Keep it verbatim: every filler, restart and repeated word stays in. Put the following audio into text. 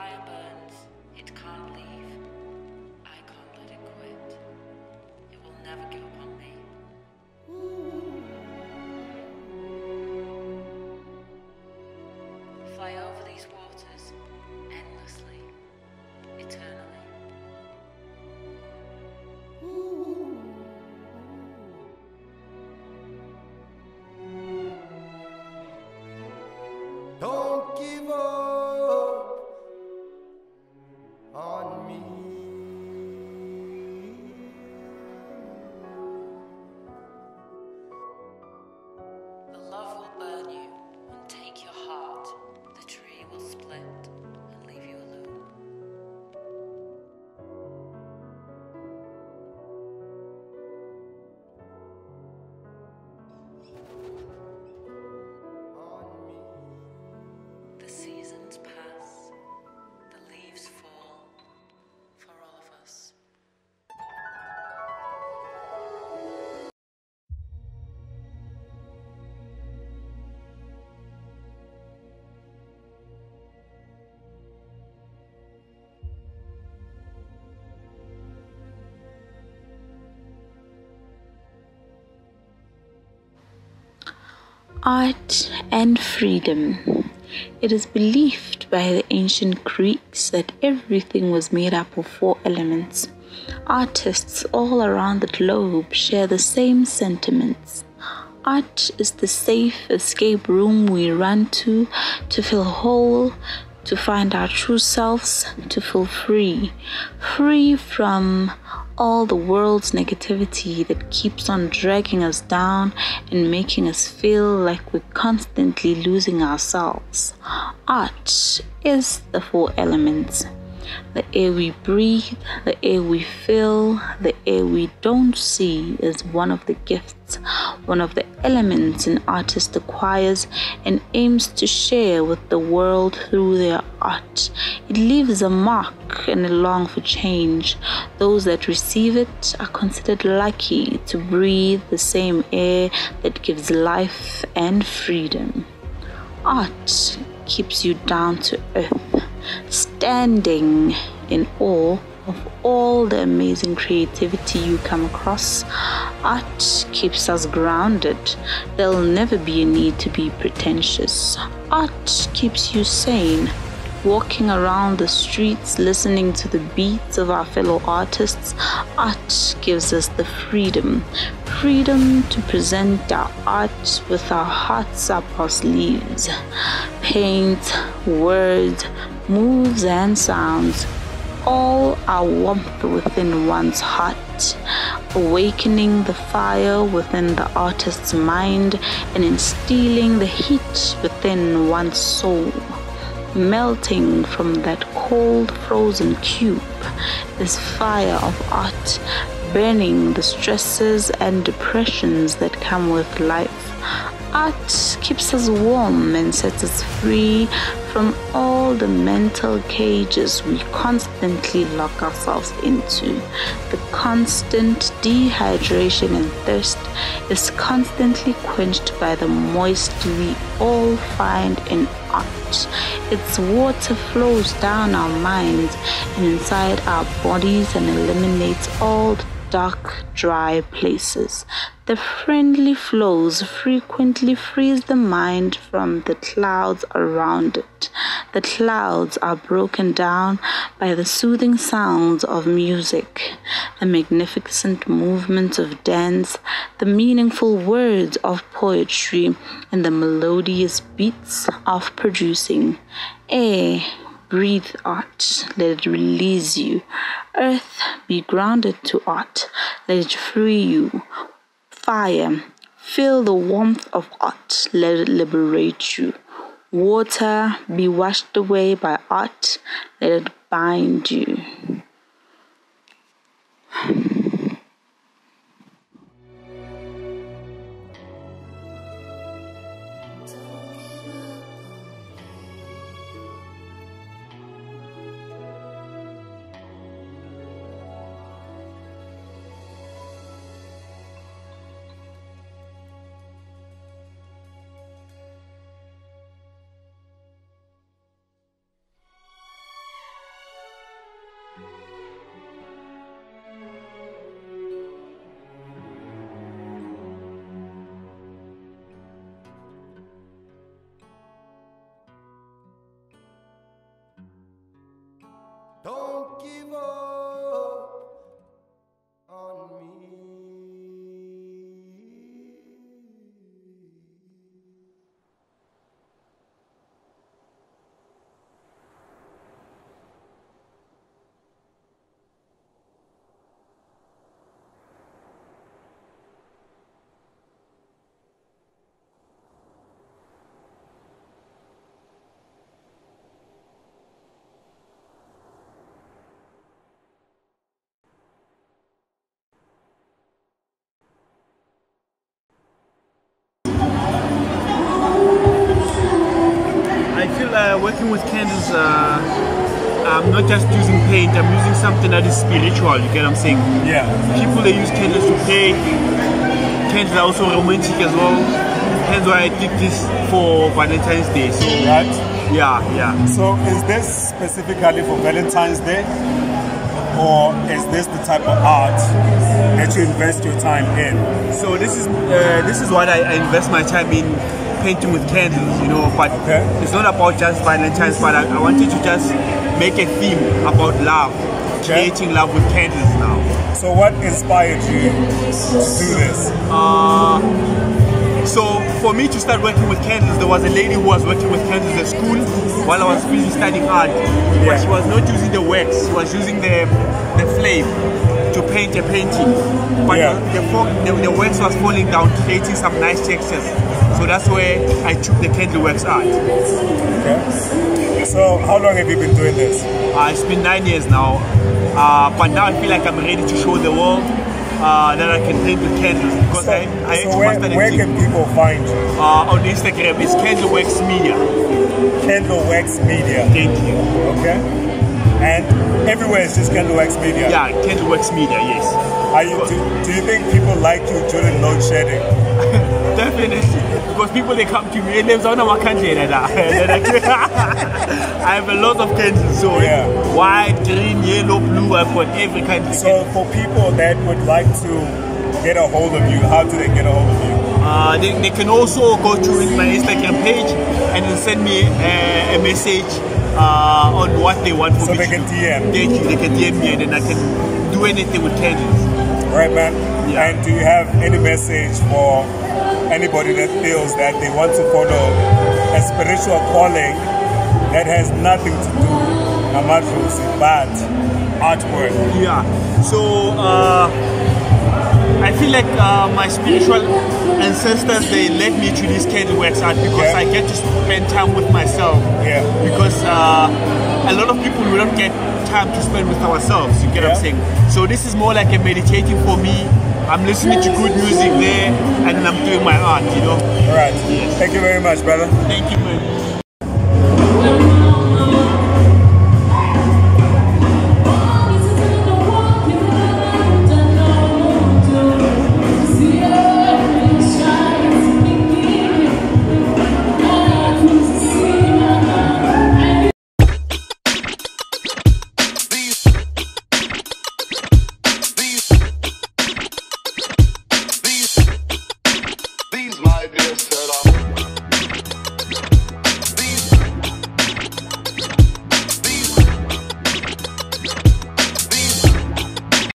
fire burns, it can't leave. I can't let it quit. It will never give up on me. Fly over these waters, endlessly, eternally. Don't give up on me. The love will burn you and take your heart. The tree will split and leave you alone. The seasons pass, the leaves fall, for all of us. Art and freedom. It is believed by the ancient Greeks that everything was made up of four elements. Artists all around the globe share the same sentiments. Art is the safe escape room we run to to feel whole, to find our true selves, to feel free. Free from all the world's negativity that keeps on dragging us down and making us feel like we're constantly losing ourselves. Art is the four elements. The air we breathe, the air we feel, the air we don't see is one of the gifts, one of the elements an artist acquires and aims to share with the world through their art. It leaves a mark and a long for change. Those that receive it are considered lucky to breathe the same air that gives life and freedom. Art keeps you down to earth, standing in awe of all the amazing creativity you come across. Art keeps us grounded. There'll never be a need to be pretentious. Art keeps you sane. Walking around the streets, listening to the beats of our fellow artists, art gives us the freedom. Freedom to present our art with our hearts up our sleeves. Paint, words, moves and sounds, all are warmth within one's heart, awakening the fire within the artist's mind and instilling the heat within one's soul. Melting from that cold frozen cube is fire of art, burning the stresses and depressions that come with life. Art keeps us warm and sets us free from all the mental cages we constantly lock ourselves into. The constant dehydration and thirst is constantly quenched by the moist we all find in art. Its water flows down our minds and inside our bodies and eliminates all the dark, dry places. The friendly flows frequently frees the mind from the clouds around it. The clouds are broken down by the soothing sounds of music, the magnificent movements of dance, the meaningful words of poetry, and the melodious beats of producing. Air, breathe art, let it release you. Earth, be grounded to art, let it free you. Fire, feel the warmth of art, let it liberate you. Water, be washed away by art, let it bind you. feel uh, working with candles, uh, I'm not just using paint, I'm using something that is spiritual, you get what I'm saying? Yeah. People, they use candles to pray. Candles are also romantic as well. Hence why I did this for Valentine's Day. So, Right. yeah, yeah. So is this specifically for Valentine's Day? Or is this the type of art that you invest your time in? So this is uh, this is what I, I invest my time in, painting with candles, you know. But Okay. it's not about just Valentine's. But I, I wanted to just make a theme about love, Okay. creating love with candles now. So what inspired you to do this? So for me to start working with candles, there was a lady who was working with candles at school while I was busy studying art. Yeah. But she was not using the wax; she was using the the flame to paint a painting. But Yeah. the, the, fo- the the wax was falling down, creating some nice textures. So that's where I took the candle wax art. Okay. So how long have you been doing this? Uh, it's been nine years now, uh, but now I feel like I'm ready to show the world uh, that I can paint with candles because So, I, I so actually where, mastered where it. can people find you? Uh, on Instagram, it's Candle Wax Media. Candle Wax Media. Thank you. Okay. And everywhere it's just Candle Wax Media. Yeah, Candle Wax Media, yes. Are you, do, do you think people like you during load shedding? Definitely. Because people, they come to me and they're on my country. I have a lot of candles, so Yeah. white, green, yellow, blue, I've got every kind of So for people that would like to get a hold of you, how do they get a hold of you? Uh, they, they can also go to my Instagram page and then send me a, a message uh, on what they want from So me. they to can do. D M. Thank you. They can D M me and then I can do anything with candles. Right, man? Yeah. And do you have any message for anybody that feels that they want to follow a spiritual calling that has nothing to do with but artwork? Yeah. So uh, I feel like uh, my spiritual ancestors, they led me to this candle wax art because Yeah. I get to spend time with myself. Yeah. Because uh, a lot of people, we don't get time to spend with ourselves. You get what I'm Yeah. saying? So this is more like a meditating for me. I'm listening to good music there, and then I'm doing my art. You know. All right. Yes. Thank you very much, brother. Thank you, man.